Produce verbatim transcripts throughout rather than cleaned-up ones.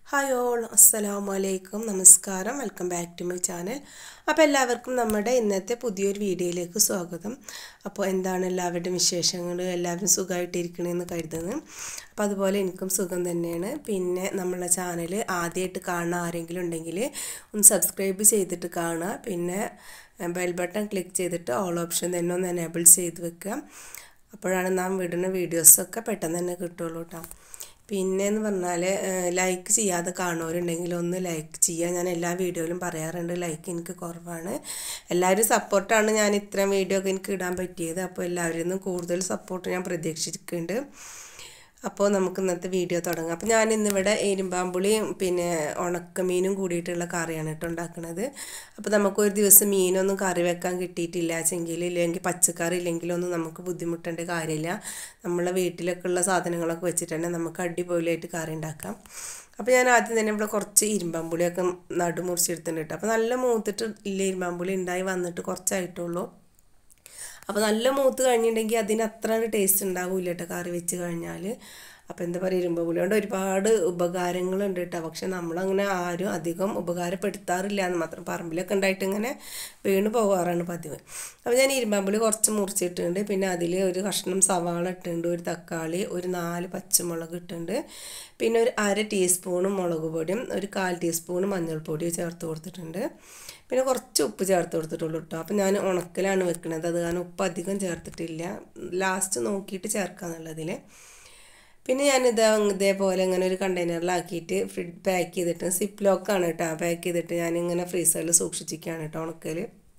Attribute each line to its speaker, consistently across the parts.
Speaker 1: Hi all അസ്സലാമു അലൈക്കും നമസ്കാരം welcome back to my channel. അപ്പോൾ എല്ലാവർക്കും നമ്മുടെ ഇന്നത്തെ പുതിയൊരു വീഡിയോയിലേക്ക് സ്വാഗതം. അപ്പോൾ എന്താണ് എല്ലാവരുടെയും വിശേഷങ്ങൾ? എല്ലാവരും സുഖമായിട്ടിരിക്കണമെന്ന് കരുതുന്നു. അപ്പോൾ അതുപോലെ എനിക്കും സുഖം തന്നെയാണ്. പിന്നെ നമ്മളെ ചാനൽ ആദ്യമായിട്ട് കാണുന്ന ആരെങ്കിലും ഉണ്ടെങ്കിൽ ഒന്ന് സബ്സ്ക്രൈബ് ചെയ്തിട്ട് കാണുക. പിന്നെ ബെൽ ബട്ടൺ ക്ലിക്ക് ചെയ്തിട്ട് ഓൾ ഓപ്ഷൻ തന്നെ ഒന്ന് എനേബിൾ ചെയ്ത് വെക്കുക. അപ്പോഴാണ് നാം വിടുന്ന വീഡിയോസൊക്കെ പെട്ടെന്ന് തന്നെ കിട്ടുള്ളൂ കേട്ടോ. പിന്നെയെന്ന് പറഞ്ഞാൽ ലൈക്ക് ചെയ്യാതെ കാണുന്നവരുണ്ടെങ്കിൽ ഒന്ന് ലൈക്ക് ചെയ്യുക. ഞാൻ എല്ലാ വീഡിയോയിലും പറയാറുണ്ട് ലൈക്ക് എനിക്ക് കുറവാണ്. എല്ലാവരും സപ്പോർട്ടാണ് ഞാൻ ഇത്രയും വീഡിയോ ഒക്കെ എനിക്ക് ഇടാൻ പറ്റിയത്. അപ്പോൾ എല്ലാവരിൽ നിന്നും കൂടുതൽ സപ്പോർട്ട് ഞാൻ പ്രതീക്ഷിക്കുന്നുണ്ട്. അപ്പോൾ നമുക്ക് ഇന്നത്തെ വീഡിയോ തുടങ്ങാം. അപ്പോൾ ഞാൻ ഇന്നിവിടെ എരുമ്പാമ്പുളിയും പിന്നെ ഉണക്കമീനും കൂടിയിട്ടുള്ള കറിയാണ് കേട്ടോ ഉണ്ടാക്കുന്നത്. അപ്പോൾ നമുക്കൊരു ദിവസം മീനൊന്നും കറി വെക്കാൻ കിട്ടിയിട്ടില്ല വെച്ചെങ്കിൽ ഇല്ലെങ്കിൽ പച്ചക്കറി ഇല്ലെങ്കിലൊന്നും നമുക്ക് ബുദ്ധിമുട്ടേണ്ട കാര്യമില്ല. നമ്മളെ വീട്ടിലൊക്കെ ഉള്ള സാധനങ്ങളൊക്കെ വെച്ചിട്ട് തന്നെ നമുക്ക് അടിപൊളിയായിട്ട് കറി ഉണ്ടാക്കാം. അപ്പോൾ ഞാൻ ആദ്യം തന്നെ ഇവിടെ കുറച്ച് ഇരുമ്പാമ്പുളിയൊക്കെ നടുമുറിച്ചെടുത്തിട്ടുണ്ട് കേട്ടോ. അപ്പോൾ നല്ല മൂത്തിട്ട് ഇല്ല ഇരുമ്പാമ്പുളി ഉണ്ടായി വന്നിട്ട് കുറച്ചായിട്ടുള്ളൂ. അപ്പോൾ നല്ല മൂത്ത് കഴിഞ്ഞിട്ടുണ്ടെങ്കിൽ അതിന് അത്ര ടേസ്റ്റ് ഉണ്ടാവില്ല കേട്ടോ കറി വെച്ച് കഴിഞ്ഞാൽ. അപ്പോൾ എന്താ പറയുക, ഇരുമ്പുളി കൊണ്ട് ഒരുപാട് ഉപകാരങ്ങളുണ്ട് കേട്ടോ. പക്ഷെ നമ്മളങ്ങനെ ആരും അധികം ഉപകാരപ്പെടുത്താറില്ല എന്ന് മാത്രം. പറമ്പിലൊക്കെ ഉണ്ടായിട്ട് ഇങ്ങനെ വീണ് പോകാറാണ് പതിവ്. അപ്പോൾ ഞാൻ ഇരുമ്പാമ്പുളി കുറച്ച് മുറിച്ചിട്ടുണ്ട്. പിന്നെ അതിൽ ഒരു കഷ്ണം സവാള ഇട്ടിട്ടുണ്ട്, ഒരു തക്കാളി, ഒരു നാല് പച്ചമുളക് ഇട്ടിട്ടുണ്ട്. പിന്നെ ഒരു അര ടീസ്പൂണ് മുളക് പൊടിയും ഒരു കാൽ ടീസ്പൂണ് മഞ്ഞൾപ്പൊടിയും ചേർത്ത് കൊടുത്തിട്ടുണ്ട്. പിന്നെ കുറച്ച് ഉപ്പ് ചേർത്ത് കൊടുത്തിട്ടുള്ളൂ കേട്ടോ. അപ്പോൾ ഞാൻ ഉണക്കലാണ് വെക്കുന്നത്, അത് കാരണം ഉപ്പ് അധികം ചേർത്തിട്ടില്ല. ലാസ്റ്റ് നോക്കിയിട്ട് ചേർക്കാന്നുള്ളതിൽ. പിന്നെ ഞാനിത് ഇതേപോലെ ഇങ്ങനെ ഒരു കണ്ടെയ്നറിലാക്കിയിട്ട് ഫ്രിഡ്ജ് പാക്ക് ചെയ്തിട്ട് സിപ്പ് ലോക്കാണ് കേട്ടോ പാക്ക് ചെയ്തിട്ട് ഞാനിങ്ങനെ ഫ്രീസറിൽ സൂക്ഷിച്ചിരിക്കുകയാണ് കേട്ടോ ഉണക്കൽ.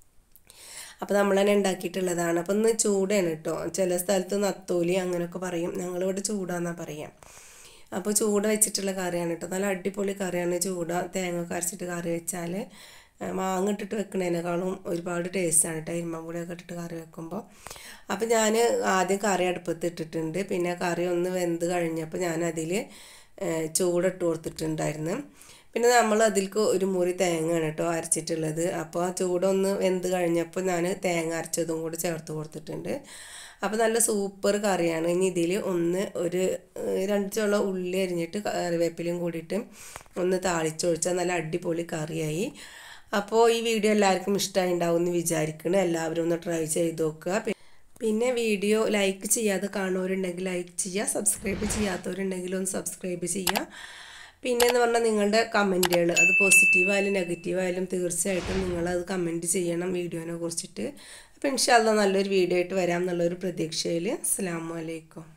Speaker 1: അപ്പോൾ നമ്മൾ തന്നെ ഉണ്ടാക്കിയിട്ടുള്ളതാണ്. അപ്പോൾ ഇന്ന് ചൂടാണ് കേട്ടോ. ചില സ്ഥലത്ത് നത്തോലി അങ്ങനെയൊക്കെ പറയും, ഞങ്ങളിവിടെ ചൂടാന്നാണ് പറയാം. അപ്പോൾ ചൂട വെച്ചിട്ടുള്ള കറിയാണ് കേട്ടോ. നല്ല അടിപൊളി കറിയാണ് ചൂട. തേങ്ങ ഒക്കെ അരച്ചിട്ട് കറി വെച്ചാൽ മാങ്ങ ഇട്ടിട്ട് വെക്കുന്നതിനേക്കാളും ഒരുപാട് ടേസ്റ്റാണ് കേട്ടോ ഇരുമ്പുളിയൊക്കെ ഇട്ടിട്ട് കറി വെക്കുമ്പോൾ. അപ്പോൾ ഞാൻ ആദ്യം കറി അടുപ്പത്ത് ഇട്ടിട്ടുണ്ട്. പിന്നെ കറി ഒന്ന് വെന്ത് കഴിഞ്ഞപ്പോൾ ഞാനതിൽ ചൂടിട്ട് കൊടുത്തിട്ടുണ്ടായിരുന്നു. പിന്നെ നമ്മൾ അതിലേക്ക് ഒരു മുറി തേങ്ങയാണ് കേട്ടോ അരച്ചിട്ടുള്ളത്. അപ്പോൾ ആ ചൂടൊന്ന് വെന്ത് കഴിഞ്ഞപ്പോൾ ഞാൻ തേങ്ങ അരച്ചതും കൂടി ചേർത്ത് കൊടുത്തിട്ടുണ്ട്. അപ്പോൾ നല്ല സൂപ്പർ കറിയാണ്. ഇനി ഇതിൽ ഒന്ന് ഒരു രണ്ട് ചോളം ഉള്ളി അരിഞ്ഞിട്ട് കറിവേപ്പിലയും കൂടിയിട്ട് ഒന്ന് താളിച്ചൊഴിച്ചാൽ നല്ല അടിപൊളി കറിയായി. അപ്പോൾ ഈ വീഡിയോ എല്ലാവർക്കും ഇഷ്ടമായി ഉണ്ടാവും എന്ന് വിചാരിക്കണം. എല്ലാവരും ഒന്ന് ട്രൈ ചെയ്ത് നോക്കുക. പിന്നെ വീഡിയോ ലൈക്ക് ചെയ്യാതെ കാണുന്നവരുണ്ടെങ്കിൽ ലൈക്ക് ചെയ്യുക, സബ്സ്ക്രൈബ് ചെയ്യാത്തവരുണ്ടെങ്കിൽ ഒന്ന് സബ്സ്ക്രൈബ് ചെയ്യുക. പിന്നെയെന്ന് പറഞ്ഞാൽ നിങ്ങളുടെ കമൻറ്റുകൾ അത് പോസിറ്റീവായാലും നെഗറ്റീവായാലും തീർച്ചയായിട്ടും നിങ്ങളത് കമൻറ്റ് ചെയ്യണം വീഡിയോനെ കുറിച്ചിട്ട്. അപ്പോൾ ഇൻഷാ അല്ലാഹ് നല്ലൊരു വീഡിയോ ആയിട്ട് വരാം എന്നുള്ളൊരു പ്രതീക്ഷയിൽ. അസ്സലാമു അലൈക്കും.